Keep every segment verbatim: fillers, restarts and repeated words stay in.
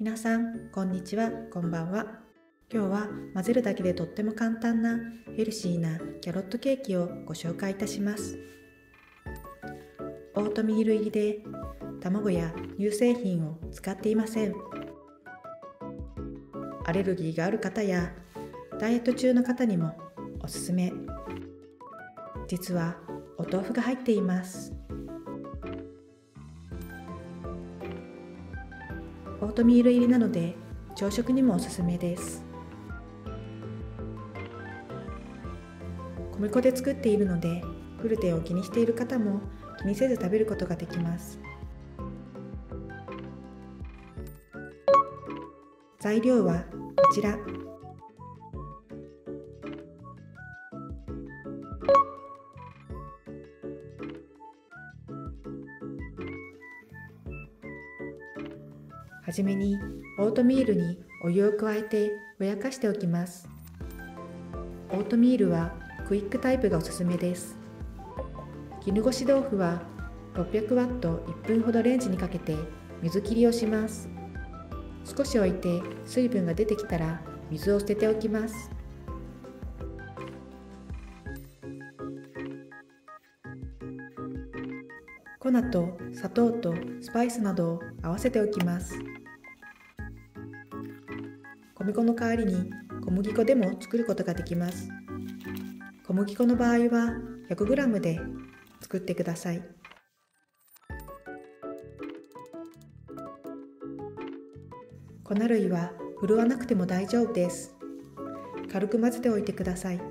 皆さん、こんにちは、こんばんは。今日は混ぜるだけでとっても簡単なヘルシーなキャロットケーキをご紹介いたします。オートミール入りで卵や乳製品を使っていません。アレルギーがある方やダイエット中の方にもおすすめ。実はお豆腐が入っています。オートミール入りなので朝食にもおすすめです。小麦粉で作っているのでグルテンを気にしている方も気にせず食べることができます。材料はこちら。はじめにオートミールにお湯を加えてふやかしておきます。オートミールはクイックタイプがおすすめです。絹ごし豆腐はろっぴゃくワットいっぷんほどレンジにかけて水切りをします。少し置いて水分が出てきたら水を捨てておきます。粉と砂糖とスパイスなどを合わせておきます。小麦粉の代わりに小麦粉でも作ることができます。小麦粉の場合は ひゃくグラム で作ってください。粉類は振るわなくても大丈夫です。軽く混ぜておいてください。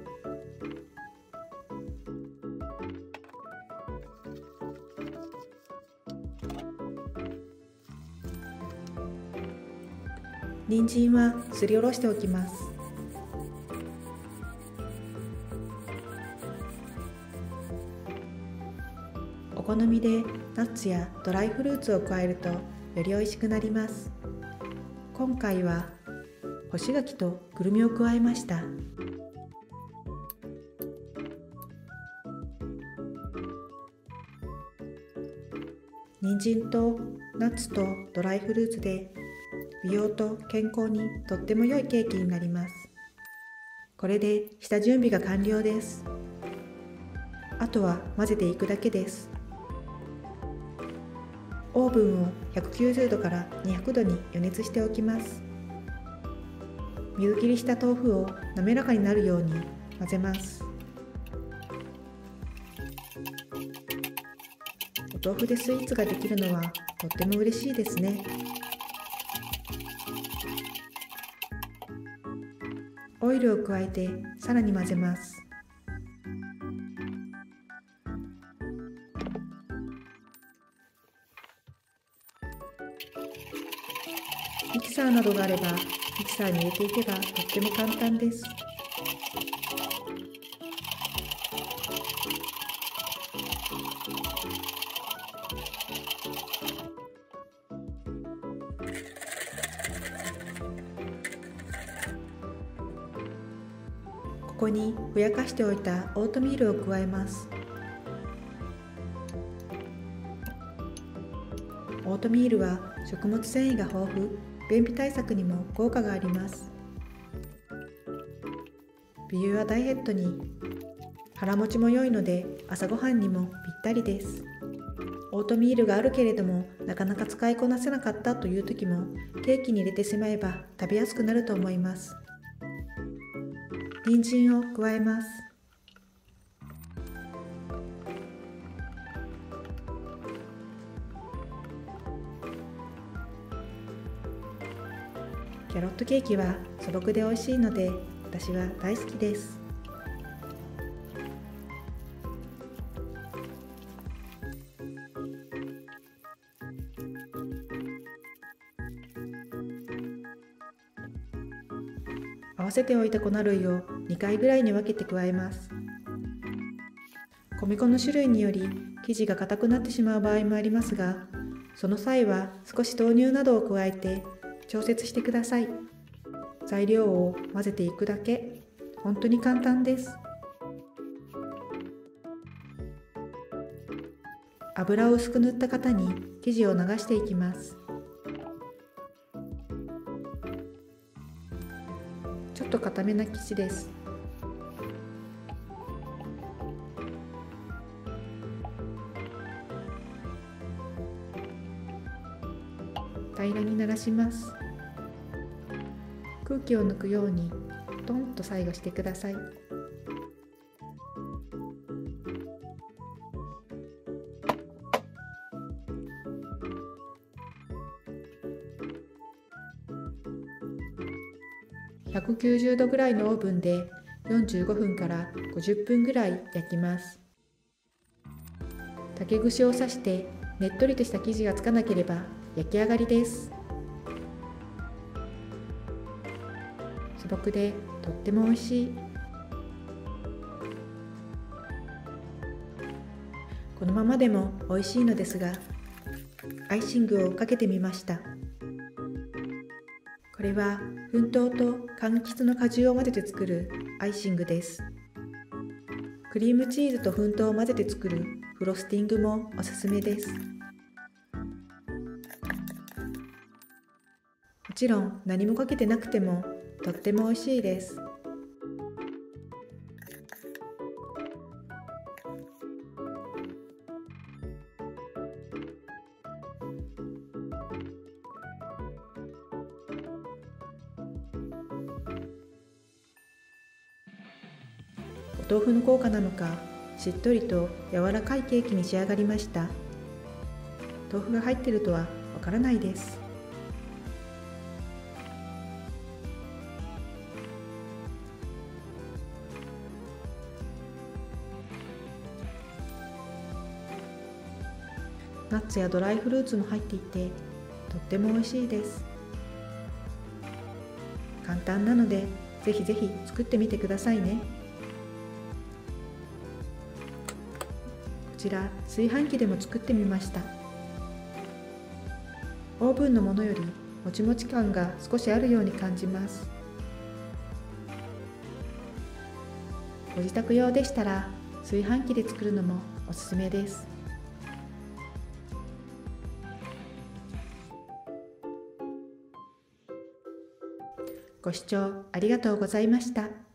人参はすりおろしておきます。お好みでナッツやドライフルーツを加えるとより美味しくなります。今回は干し柿とくるみを加えました。人参とナッツとドライフルーツで美容と健康にとっても良いケーキになります。これで下準備が完了です。あとは混ぜていくだけです。オーブンをひゃくきゅうじゅうどからにひゃくどに予熱しておきます。水切りした豆腐を滑らかになるように混ぜます。お豆腐でスイーツができるのはとっても嬉しいですね。オイルを加えてさらに混ぜます。ミキサーなどがあればミキサーに入れていけばとっても簡単です。ここにふやかしておいたオートミールを加えます。オートミールは食物繊維が豊富、便秘対策にも効果があります。美容やダイエットに腹持ちも良いので朝ごはんにもぴったりです。オートミールがあるけれどもなかなか使いこなせなかったという時もケーキに入れてしまえば食べやすくなると思います。人参を加えます。キャロットケーキは素朴で美味しいので私は大好きです。合わせておいた粉類をにかいぐらいに分けて加えます。小麦粉の種類により生地が硬くなってしまう場合もありますが、その際は少し豆乳などを加えて調節してください。材料を混ぜていくだけ。本当に簡単です。油を薄く塗った型に生地を流していきます。 ちょっと固めな生地です。平らにならします。空気を抜くようにトンと最後してください。ひゃくきゅうじゅうどぐらいのオーブンでよんじゅうごふんからごじゅっぷんぐらい焼きます。竹串を刺してねっとりとした生地がつかなければ焼き上がりです。素朴でとっても美味しい。このままでも美味しいのですが、アイシングをかけてみました。これは粉糖と柑橘の果汁を混ぜて作るアイシングです。クリームチーズと粉糖を混ぜて作るフロスティングもおすすめです。もちろん何もかけてなくてもとっても美味しいです。お豆腐の効果なのか、しっとりと柔らかいケーキに仕上がりました。豆腐が入っているとはわからないです。ナッツやドライフルーツも入っていて、とっても美味しいです。簡単なので、ぜひぜひ作ってみてくださいね。こちら炊飯器でも作ってみました。オーブンのものよりもちもち感が少しあるように感じます。ご自宅用でしたら炊飯器で作るのもおすすめです。ご視聴ありがとうございました。